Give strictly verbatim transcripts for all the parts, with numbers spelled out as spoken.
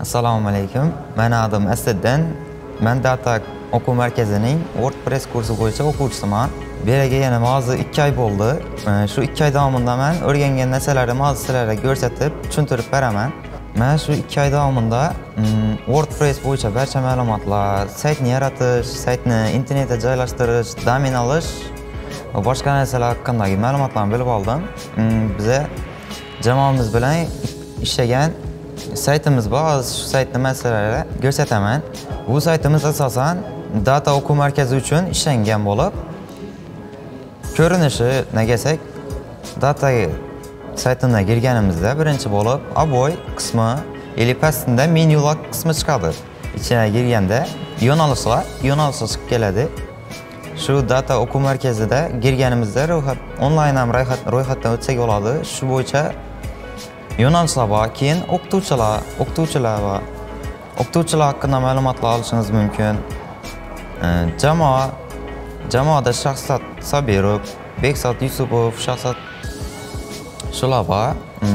Assalomu alaykum. Meni adim Asliddin. Men Data o'quv markazining WordPress kursi bo'yicha o'quvchisiman. Bu yerga kelganim hozir ikki oy bo'ldi. Shu ikki oy davomida men o'rgangan narsalarni hozir sizlarga ko'rsatib, tushuntirib beraman. Men shu ikki oy davomida WordPress bo'yicha barcha ma'lumotlar, saytni yaratish, saytni internetga joylashtirish, domen olish va boshqa narsalar haqidagi ma'lumotlarni bilib oldim. Biza jamoamiz bilan ishlagan saytimiz bor. Hozir shu saytni men sizlarga ko'rsataman. Bu saytimiz asosan Data o'quv markazi uchun ishlangan bo'lib, ko'rinishi kelsak, Data saytiga kirganimizda birinchi bo'lib Aboy qismi, yoki pastida menyular qismi chiqadi. Ichiga kirganda yo'nalishlar, yo'nalishlar chiqib keladi. Shu Data o'quv markazida kirganimizda ro'yxat onlayn ham ro'yxatdan o'tsak bo'ladi. Shu bo'yicha yo'nalishlar bor. Keyin o'qituvchilar, o'qituvchilar va o'qituvchilar haqida ma'lumotlar olishingiz mumkin. Jamoa, jamoada Shahzod Sobirov, Bekzod Yusupov, Shahzod shular bor.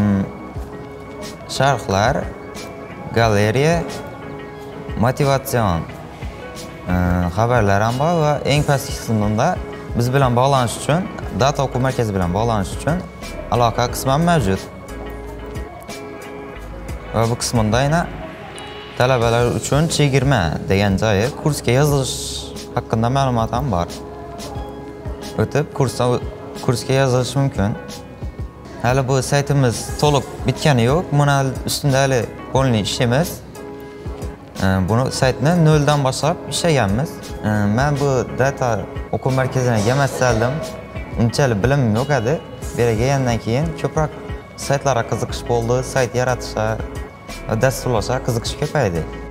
Sharhlar, galeriya, motivatsion xabarlar ham bor va eng pastki qismida biz bilan bog'lanish uchun, Data o'quv markazi bilan bog'lanish uchun aloqa qismi ham mavjud. Va bu qismda yana talabalar uchun chegirma degan joyi, kursga yozilish haqida ma'lumot ham bor. O'tib kursga kursga yozilish mumkin. Hali bu saytimiz to'liq bitgani yo'q. Buni ustida hali polni ishlaymiz. Buni saytni noldan boshlab ishlaganmiz. Men bu Data o'quv markaziga kelmasdim. Unchalik bilimim yo'q edi. Bu yerga kelgandan keyin ko'proq saytlarga qiziqish bo'ldi, sayt yaratishga, dasturlashga qiziqish ko'paydi.